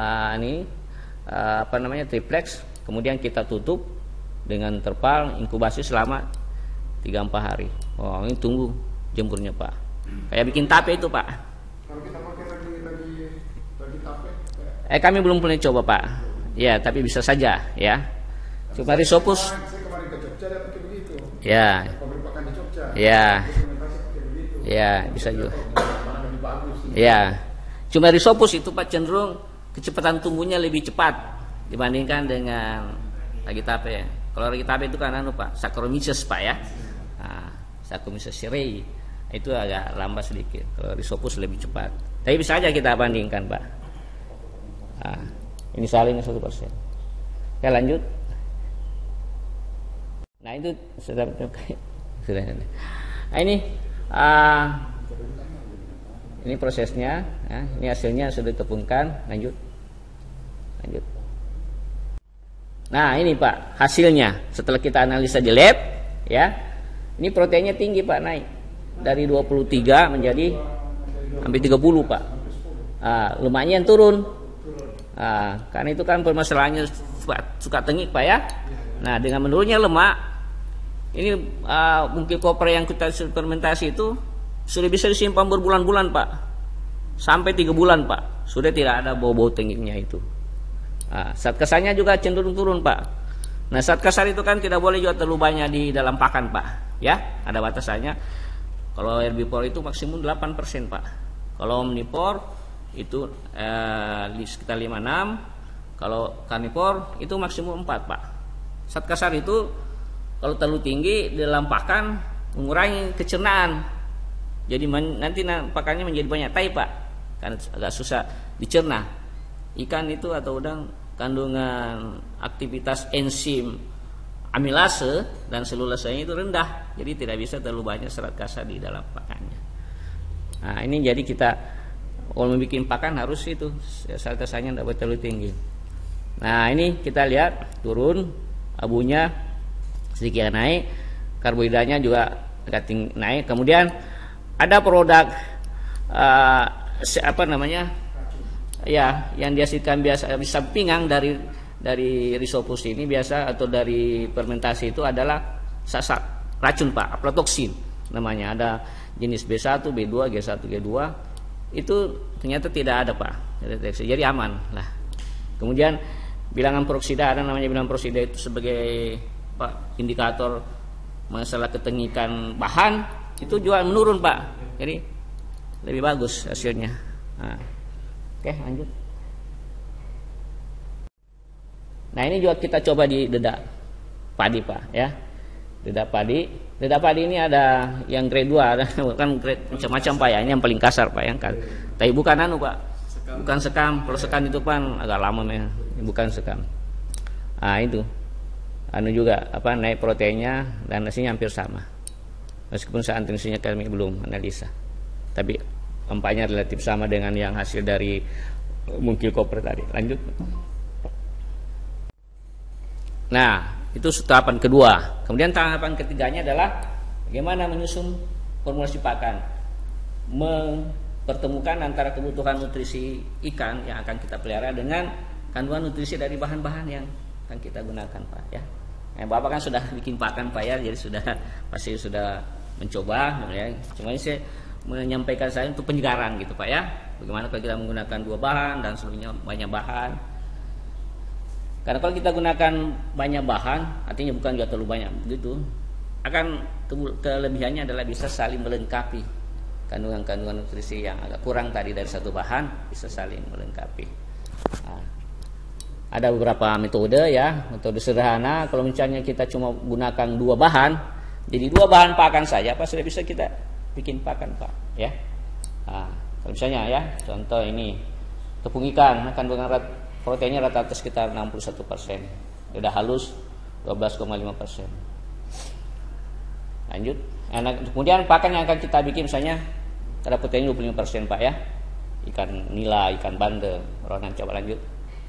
triplex. Kemudian kita tutup dengan terpal, inkubasi selama 3-4 hari. Oh, ini tunggu jemurnya Pak. Kayak bikin tape itu Pak. Kalau kita pakai lagi tape, Kami belum pernah coba Pak. Ya, tapi bisa saja ya. Cuma risopus. saya kemarin ke Jogja dan pakai begitu. Ya. Pabrik pakan di Jogja. Ya. Fermentasi pakai begitu. Ya, bisa juga. Mana lebih bagus. Ya. Cuma risopus itu Pak cenderung kecepatan tumbuhnya lebih cepat dibandingkan dengan lagi tape ya. Kalau lagi tape itu kan Pak, Saccharomyces Pak ya. Nah, Saccharomyces cerevisiae itu agak lambat sedikit. Kalau risopus lebih cepat. Tapi bisa aja kita bandingkan Pak. Nah, ini saling 1%. Oke, lanjut. Nah, itu sudah. Nah, ini prosesnya, ya. Ini hasilnya sudah ditepungkan. Lanjut. Nah, ini Pak hasilnya setelah kita analisa di lab, ya. Ini proteinnya tinggi Pak, naik dari 23 menjadi hampir 30 Pak. Lemaknya yang turun. Karena itu kan permasalahannya suka tengik Pak ya. Nah, dengan menurunnya lemak, ini mungkin koper yang kita fermentasi itu sudah bisa disimpan berbulan-bulan Pak, sampai 3 bulan Pak, sudah tidak ada bau-bau tengiknya itu. Zat kasarnya juga cenderung turun Pak. Nah, zat kasar itu kan tidak boleh juga terlalu banyak di dalam pakan Pak, ya, ada batasannya. Kalau herbivore itu maksimum 8% Pak. Kalau omnivore itu sekitar 5-6. Kalau karnivore itu maksimum 4 Pak. Zat kasar itu kalau terlalu tinggi di dalam pakan mengurangi kecernaan. Jadi nanti pakannya menjadi banyak tai Pak, karena agak susah dicerna. Ikan itu atau udang kandungan aktivitas enzim amilase dan selulasanya itu rendah, jadi tidak bisa terlalu banyak serat kasar di dalam pakannya. Nah, ini jadi kita kalau membuat pakan harus itu serat kasarnya tidak boleh terlalu tinggi. Nah, ini kita lihat turun, abunya sedikit naik, karbohidratnya juga agak naik. Kemudian ada produk ya, yang dihasilkan biasa bisa pinggang dari risopus ini biasa atau dari fermentasi itu adalah racun Pak, aflatoksin namanya. Ada jenis B1, B2, G1, G2. Itu ternyata tidak ada Pak. Jadi aman lah. Kemudian bilangan peroksida, ada namanya bilangan peroksida itu sebagai Pak indikator masalah ketengikan bahan, itu juga menurun Pak. Jadi lebih bagus hasilnya. Oke, lanjut. Nah, ini juga kita coba di dedak padi Pak ya. Dedak padi ini ada yang grade 2, ada kan grade macam-macam Pak ya. Ini yang paling kasar Pak yang kan. Tapi bukan Pak. Bukan sekam. Kalau sekam itu kan agak lama ya. Bukan sekam. Itu. Juga naik proteinnya dan hasilnya hampir sama. Meskipun saat tensinya kami belum analisa. Tapi nampaknya relatif sama dengan yang hasil dari mungkil koper tadi. Lanjut. Nah, itu tahapan kedua. Kemudian tahapan ketiganya adalah bagaimana menyusun formulasi pakan, mempertemukan antara kebutuhan nutrisi ikan yang akan kita pelihara dengan kandungan nutrisi dari bahan-bahan yang akan kita gunakan Pak ya. Bapak kan sudah bikin pakan Pak ya, jadi pasti sudah mencoba ya. Cuma ini saya menyampaikan saya untuk penyegaran gitu Pak ya. Bagaimana kalau kita menggunakan 2 bahan dan seluruhnya banyak bahan. Karena kalau kita gunakan banyak bahan, artinya bukan juga terlalu banyak begitu, akan kelebihannya adalah bisa saling melengkapi kandungan-kandungan nutrisi yang agak kurang tadi dari satu bahan, bisa saling melengkapi. Ada beberapa metode ya, metode sederhana. Kalau misalnya kita cuma gunakan 2 bahan, jadi 2 bahan pakan saja, sudah bisa kita bikin pakan Pak ya. Kalau misalnya ya, contoh ini tepung ikan, kandungan proteinnya rata-rata sekitar 61%. Sudah halus, 12,5%. Lanjut. Nah, kemudian pakan yang akan kita bikin misalnya ada protein 25% Pak ya. Ikan nila, ikan bandeng, ronan. Coba lanjut.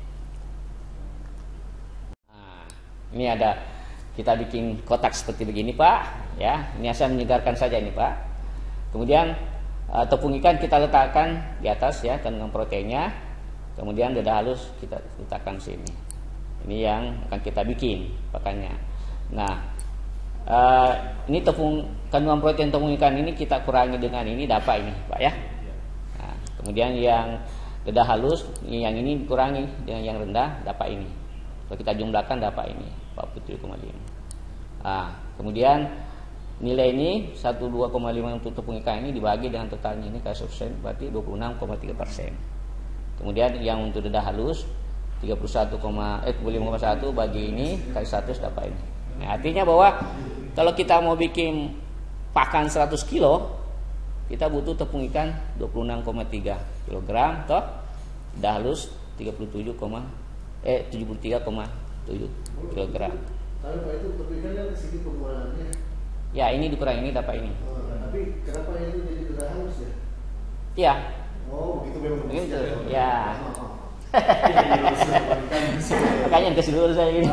Nah, ini ada kita bikin kotak seperti begini Pak ya. Ini asal menyegarkan saja ini Pak. Kemudian tepung ikan kita letakkan di atas ya kandungan proteinnya. Kemudian dada halus kita letakkan sini. Ini yang akan kita bikin pakannya. Nah, ini tepung kandungan protein tepung ikan ini kita kurangi dengan ini dapat ini Pak ya. Nah, kemudian yang dada halus yang ini dikurangi dengan yang rendah dapat ini. Kalau kita jumlahkan dapat ini 47,5. Nah, kemudian nilai ini 12,5 untuk tepung ikan ini dibagi dengan totalnya ini kasih berarti 26,3%. Kemudian yang untuk dada halus 25,1 bagi ini kali 100 dapat ini. Nah, artinya bahwa kalau kita mau bikin pakan 100 kilo, kita butuh tepung ikan 26,3 kg, toh dada halus 73,7 kg. Kalau Pak itu tepung ikan kan sedikit pengurangannya. Ya, ini dikurangi ini dapat ini. Tapi kenapa itu jadi dada halus ya? Iya. Oh, begitu memang. Begitu. Ya. Makanya kasih dulu saya ini.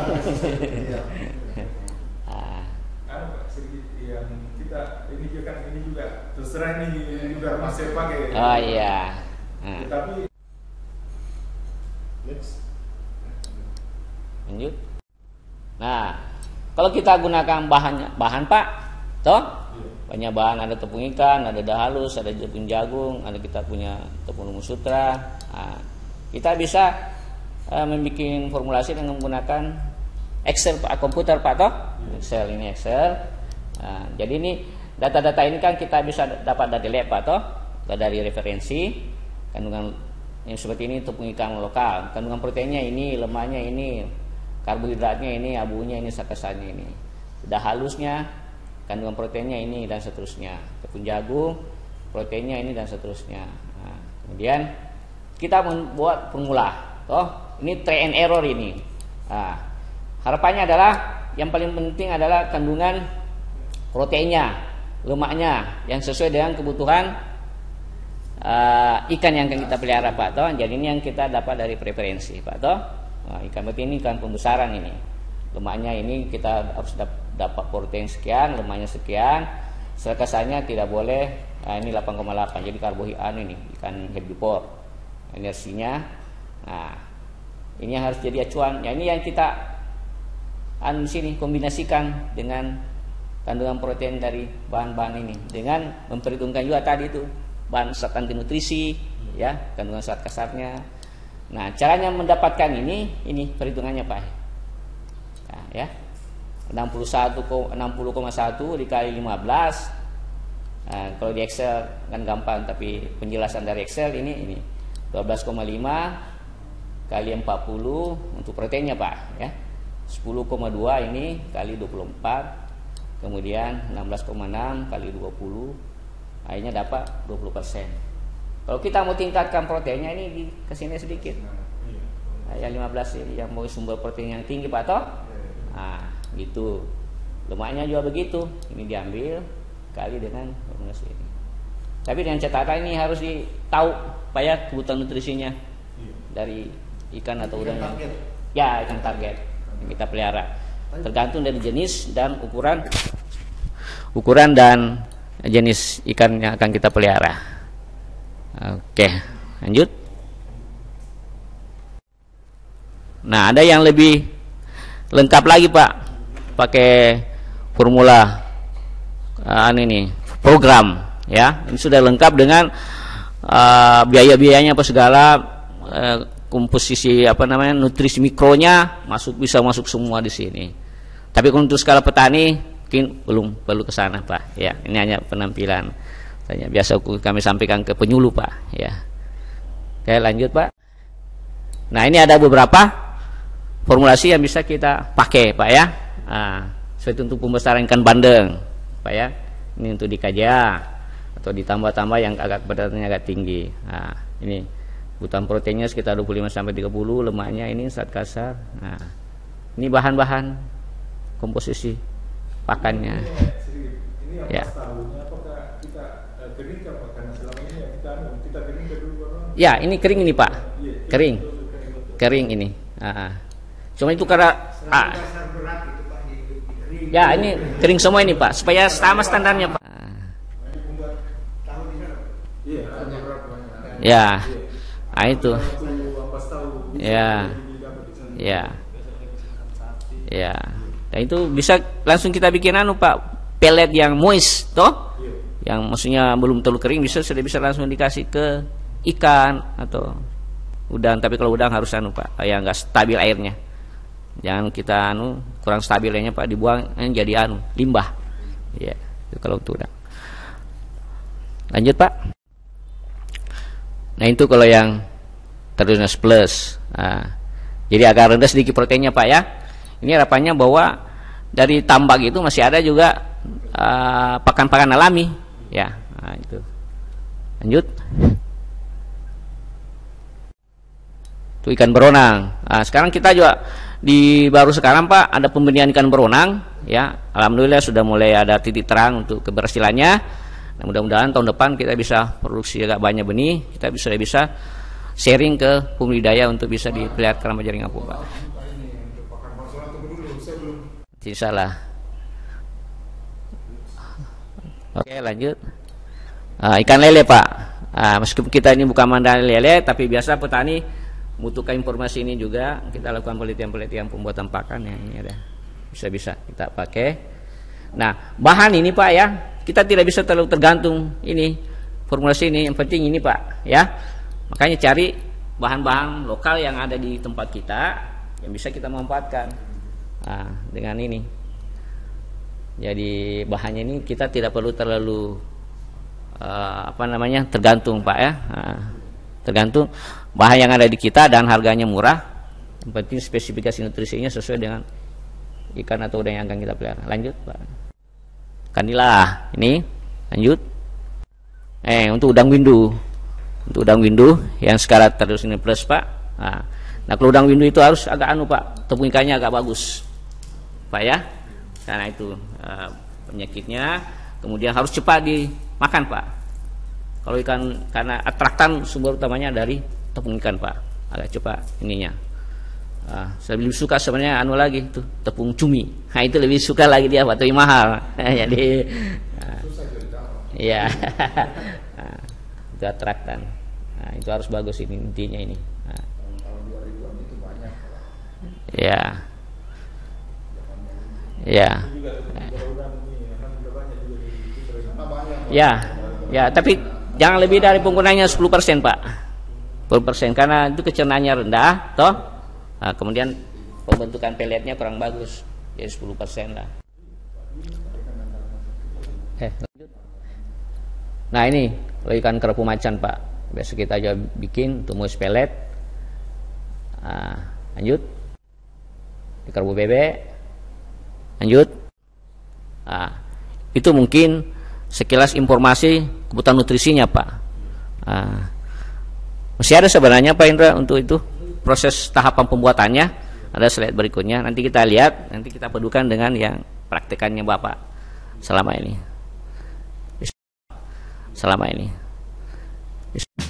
Pak, sedikit yang kita ini juga terserah ini juga masih pakai. Oh iya. Tapi lanjut. Nah, kalau kita gunakan bahan Pak, toh banyak bahan, ada tepung ikan, ada dada halus, ada tepung jagung, ada kita punya tepung rumus sutra. Nah, kita bisa membuat formulasi dengan menggunakan Excel Pak, komputer Pak toh. Excel ini Excel. Nah, jadi ini data-data ini kan kita bisa dapat dari lab Pak toh, dari referensi kandungan yang seperti ini tepung ikan lokal, kandungan proteinnya ini, lemaknya ini, karbohidratnya ini, abunya ini, sakasannya ini, dada halusnya, kandungan proteinnya ini dan seterusnya, tepung jagung, proteinnya ini dan seterusnya. Nah, kemudian kita membuat formula, toh ini try and error ini. Nah, harapannya adalah yang paling penting adalah kandungan proteinnya, lemaknya yang sesuai dengan kebutuhan ikan yang akan kita pelihara Pak toh. Jadi ini yang kita dapat dari preferensi Pak toh. Nah, ikan berarti ini ikan pembesaran ini. Lemaknya ini kita harus dapat protein sekian, lemaknya sekian. Sakasannya tidak boleh ini 8,8. Jadi karbohidrat ini ikan herbivore. Energinya. Nah, ini harus jadi acuan. Ya, ini yang kita di sini kombinasikan dengan kandungan protein dari bahan-bahan ini dengan memperhitungkan juga tadi itu bahan zat anti nutrisi ya, kandungan zat kasarnya. Nah, caranya mendapatkan ini perhitungannya Pak. Nah, ya. 60,1 dikali 15. Nah, kalau di Excel kan gampang, tapi penjelasan dari Excel ini 12,5 kali 40 untuk proteinnya Pak ya. 10,2 ini kali 24. Kemudian 16,6 kali 20. Akhirnya dapat 20%. Kalau kita mau tingkatkan proteinnya ini di kesini sedikit. Nah, yang 15 ini yang mau sumber protein yang tinggi Pak toh. Nah, gitu. Lemaknya juga begitu. Ini diambil kali dengan formulasi ini. Tapi dengan catatan ini harus tahu Pak ya kebutuhan nutrisinya dari ikan atau udang. Ya, ikan target yang kita pelihara. Tergantung dari jenis dan ukuran dan jenis ikan yang akan kita pelihara. Oke, lanjut. Nah, ada yang lebih lengkap lagi Pak, pakai formula ini program ya. Ini sudah lengkap dengan biaya-biayanya apa segala, komposisi nutrisi mikronya bisa masuk semua di sini. Tapi untuk skala petani mungkin belum perlu ke sana Pak ya. Ini hanya penampilan tanya biasa kami sampaikan ke penyuluh Pak ya. Oke, lanjut Pak. Nah, ini ada beberapa formulasi yang bisa kita pakai Pak ya. Nah, seperti untuk pembesaran ikan bandeng Pak ya. Ini untuk di KJA atau ditambah-tambah yang agak beratnya agak tinggi. Nah, ini kebutuhan proteinnya sekitar 25 sampai 30, lemaknya ini zat kasar. Nah, ini bahan-bahan komposisi pakannya. Ini apa Ya. tahunya apakah kita keringkan Pak? Karena selama ini ya kita keringkan dulu Pak. Ya, ini kering ini Pak, Iya, kering, kering ini. Cuma itu karena Dasar berat itu Pak di ya ini kering semua ini Pak, supaya sama standarnya Pak. membuat tahu di sana. Iya, ada beberapa. Ya, itu. Waktu ampas tahu. Ya. Didapat di sana. Ya, ya. Dan itu bisa langsung kita bikin Pak, pelet yang moist, toh? Yang maksudnya belum terlalu kering sudah bisa langsung dikasih ke ikan atau udang. Tapi kalau udang harus Pak, yang nggak stabil airnya. Jangan kita kurang stabil airnya Pak, dibuang jadi limbah. Ya, itu kalau untuk udang. Lanjut Pak. Nah itu kalau yang Terdus Plus. Jadi agak rendah sedikit proteinnya Pak ya. Ini harapannya bahwa dari tambak itu masih ada juga pakan-pakan alami ya. Itu. Lanjut. Itu ikan beronang. Sekarang kita juga baru sekarang Pak ada pembenihan ikan beronang ya. Alhamdulillah sudah mulai ada titik terang untuk keberhasilannya. Nah, mudah-mudahan tahun depan kita bisa produksi agak banyak benih, kita bisa sharing ke pembudidaya untuk bisa dipelihara keramba jaring apung Pak. Insya Allah. Oke lanjut. Ikan lele Pak. Meskipun kita ini bukan mandang lele, tapi biasa petani membutuhkan informasi ini juga. Kita lakukan penelitian-penelitian pembuatan pakan yang ini ada. Bisa kita pakai. Nah bahan ini Pak ya, kita tidak bisa terlalu tergantung ini formulasi ini. Yang penting ini Pak ya. Makanya cari bahan-bahan lokal yang ada di tempat kita yang bisa kita manfaatkan. Dengan ini. Jadi bahannya ini kita tidak perlu terlalu tergantung Pak ya. Tergantung bahan yang ada di kita dan harganya murah. Yang penting spesifikasi nutrisinya sesuai dengan ikan atau udang yang akan kita pelihara. Lanjut Pak. Kanilah ini lanjut. Untuk udang windu. Untuk udang windu yang sekarang Terdus Plus Pak. Nah kalau udang windu itu harus agak Pak, tepung ikannya agak bagus Pak ya, karena itu penyakitnya. Kemudian harus cepat dimakan Pak. Kalau ikan karena atraktan sumber utamanya dari tepung ikan Pak, agak cepat ininya. Saya lebih suka sebenarnya lagi itu tepung cumi. Nah itu lebih suka lagi dia Pak, tapi mahal. Jadi ya itu atraktan. Nah, itu harus bagus ini intinya ini. Ya. Ya. Ya, tapi jangan lebih dari penggunanya 10% Pak. 10% karena itu kecernaannya rendah, toh. Nah, kemudian pembentukan peletnya kurang bagus. Jadi 10% lah. Lanjut. Nah, ini ikan kerapu macan Pak. Biasa kita juga bikin untuk moist pelet. Lanjut. Kerapu bebek. Lanjut. Itu mungkin sekilas informasi kebutuhan nutrisinya Pak. Masih ada sebenarnya Pak Indra untuk itu proses tahapan pembuatannya. Ada slide berikutnya. Nanti kita lihat, nanti kita padukan dengan yang praktekannya Bapak selama ini.